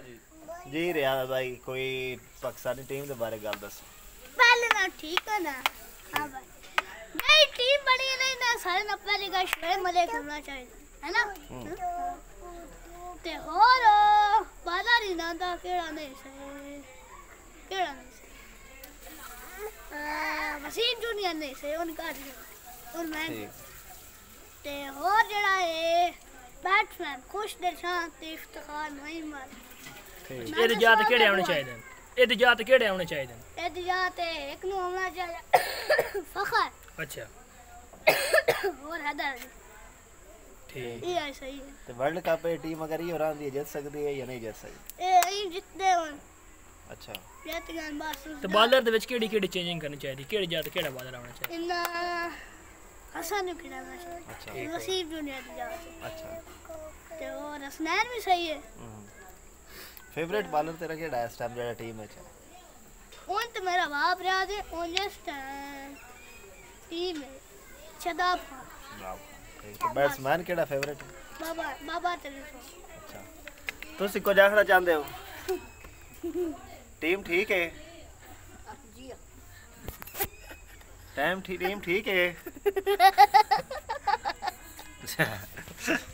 जी रियाज भाई कोई पाकिस्तानी टीम के बारे गल दसो। पहले ना ठीक है ना। हां भाई नहीं टीम बनी नहीं ना सारे ना पहले का शुएब मलिक होना चाहिए है ना। ते और बादर ही ना था केड़ा नहीं से वसीम जूनियर नहीं से उनका और मैं ते और जड़ा है बैट्समैन खुश दिलशान ते इफ्तिखार मोहम्मद एहतिजात केड़े होने चाहिए एहतिजात केड़े होने चाहिए एहतिजात एक नु होना चाहिए फखर अच्छा और हैदर ठीक ये सही है। तो वर्ल्ड कप में टीम अगर ये होरांदी है जीत सकती है या नहीं जीत सकती? ए जितने अच्छा जीत गए बस। तो बॉलर दे विच केड़ी चेंजिंग करनी चाहिए केड़ी जात केड़ा बॉलर आना चाहिए? इन्ना हसन खिलाना चाहिए। अच्छा वसीम जूनियर की जात अच्छा ते और हसनैन भी सही है। फेवरेट बॉलर तेरा केड़ा है इस टाइम जेड़ा टीम में उन तो मेरा बाप रहा है उन जस्ट टीम है शदाब खान। तो बैट्समैन केड़ा फेवरेट है? बाबा तेरे अच्छा तुसी को जाखना चाहते हो टीम ठीक है टीम ठीक है